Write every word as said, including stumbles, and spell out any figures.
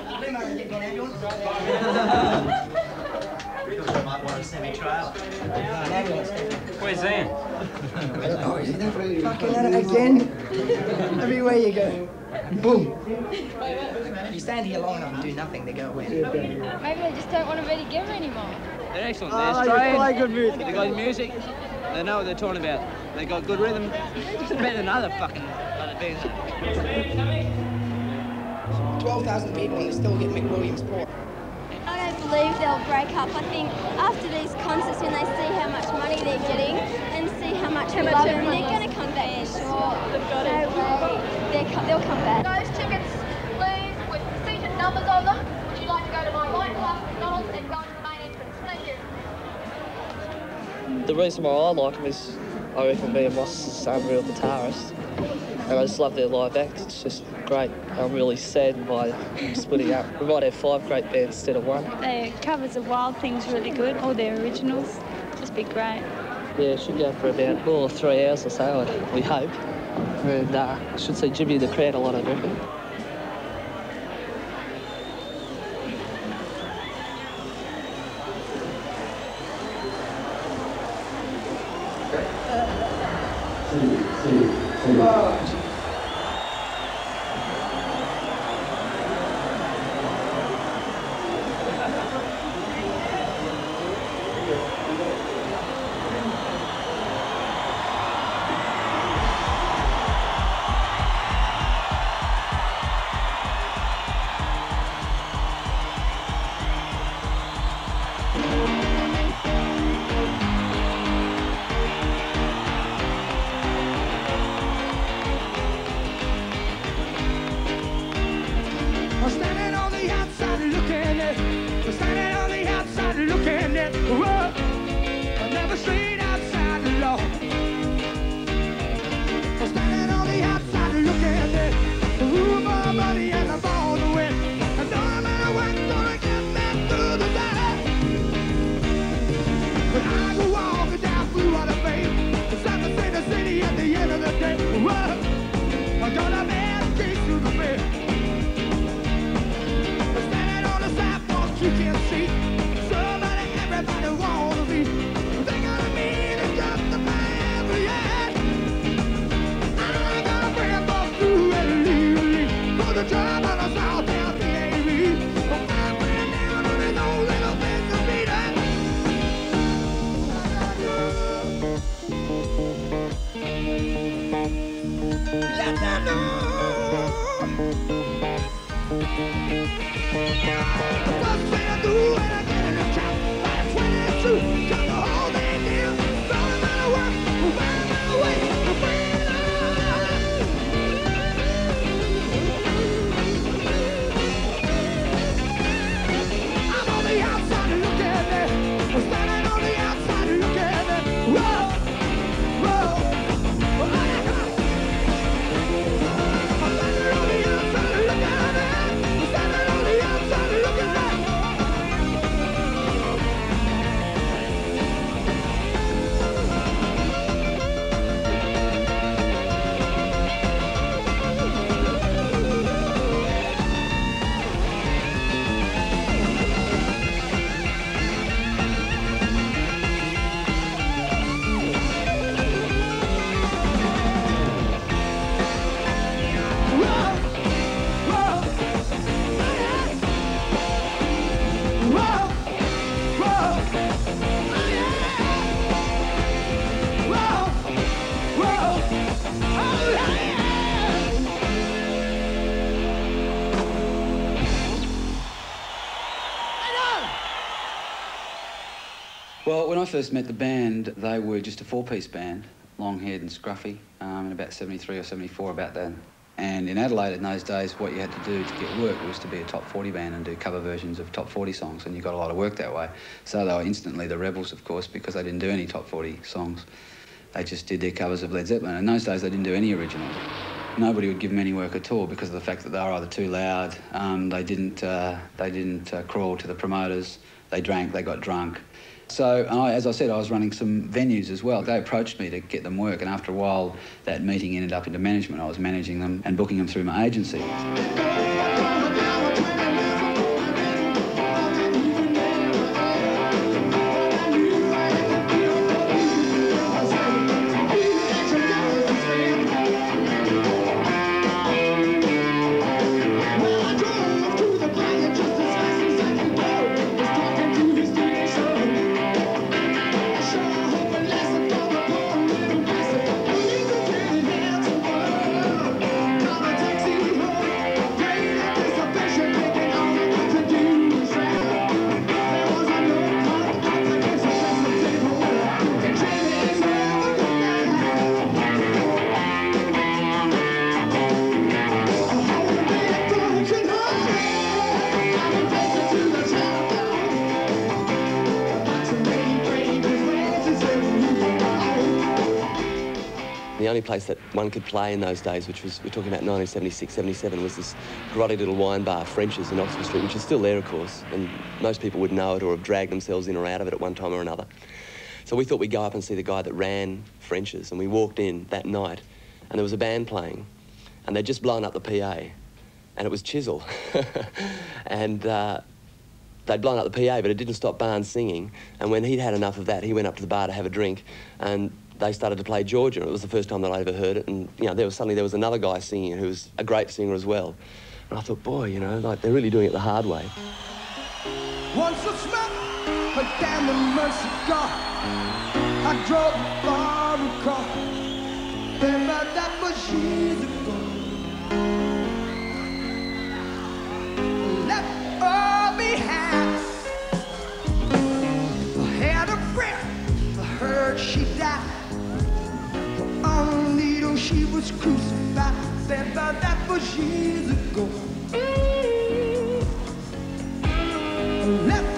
Might want a semi-trail. Where's Ian? Oh, is he fucking at it again? Everywhere you go. Boom. You stand here long enough and do nothing, they go away. Maybe they just don't want to be together anymore. They're excellent. Oh, They're they Australian. play good music. They got music. They know what they're talking about. They got good rhythm. It's better than other fucking other bands. twelve thousand people and they still get McWilliams Port. I don't believe they'll break up. I think after these concerts, when they see how much money they're getting and see how much we love them, they're going to come back for sure. They've got no way. They're, they'll come back. Those tickets, please, with seated numbers on them. Would you like to go to my right class McDonald's and go to the main entrance? Thank you. The reason why I like them is I reckon me and Ross is an unreal guitarist. And I just love their live act. It's just great. I'm really saddened by splitting up. We might have five great bands instead of one. Their covers of Wild Things really good, all their originals. Just be great. Yeah, it should go for about oh, three hours or so, we hope. And uh, I should see Jimmy in the crowd a lot, I reckon. Oh. Well, when I first met the band, they were just a four-piece band, long-haired and scruffy, um, in about seventy-three or seventy-four, about then. And in Adelaide in those days, what you had to do to get work was to be a top forty band and do cover versions of top forty songs, and you got a lot of work that way. So they were instantly the rebels, of course, because they didn't do any top forty songs. They just did their covers of Led Zeppelin. In those days, they didn't do any originals. Nobody would give them any work at all because of the fact that they were either too loud, um, they didn't, uh, they didn't uh, crawl to the promoters, they drank, they got drunk. So, I, as I said, I was running some venues as well. They approached me to get them work, and after a while, that meeting ended up into management. I was managing them and booking them through my agency. only place that one could play in those days, which was, we're talking about nineteen seventy-six, seventy-seven, was this grotty little wine bar, French's in Oxford Street, which is still there, of course, and most people would know it or have dragged themselves in or out of it at one time or another. So we thought we'd go up and see the guy that ran French's, and we walked in that night, and there was a band playing, and they'd just blown up the P A, and it was Chisel. and uh, they'd blown up the P A, but it didn't stop Barnes singing, and when he'd had enough of that, he went up to the bar to have a drink, and they started to play Georgia. It was the first time that I'd ever heard it, and you know, there was suddenly there was another guy singing who was a great singer as well. And I thought, boy, you know, like they're really doing it the hard way. Once I smelled a damn mercy car, I drove far across. Remember that was years ago. Left all behind. I had a friend, I heard she died. On a needle she was crucified. Remember that was years ago. Left